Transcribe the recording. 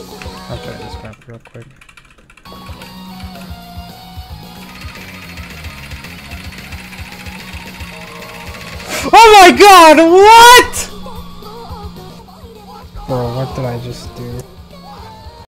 I'll try this map real quick. Oh my god, what?! Bro, what did I just do?